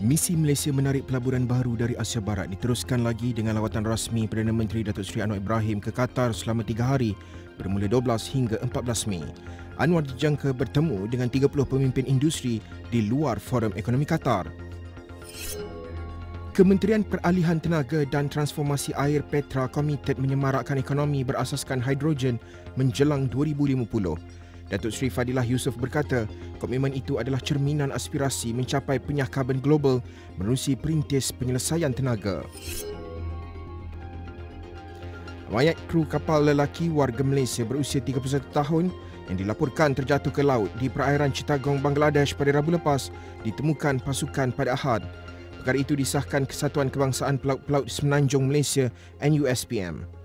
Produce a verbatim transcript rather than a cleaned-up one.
Misi Malaysia menarik pelaburan baru dari Asia Barat diteruskan lagi dengan lawatan rasmi Perdana Menteri Datuk Seri Anwar Ibrahim ke Qatar selama tiga hari bermula dua belas hingga empat belas Mei. Anwar dijangka bertemu dengan tiga puluh pemimpin industri di luar Forum Ekonomi Qatar. Kementerian Peralihan Tenaga dan Transformasi Air Petra komited menyemarakkan ekonomi berasaskan hidrogen menjelang dua ribu lima puluh. Datuk Seri Fadilah Yusof berkata, komitmen itu adalah cerminan aspirasi mencapai penyah karbon global menerusi perintis penyelesaian tenaga. Mayat kru kapal lelaki warga Malaysia berusia tiga puluh satu tahun yang dilaporkan terjatuh ke laut di perairan Chittagong, Bangladesh pada Rabu lepas ditemukan pasukan pada Ahad. Perkara itu disahkan Kesatuan Kebangsaan Pelaut-Pelaut Semenanjung Malaysia N U S P M.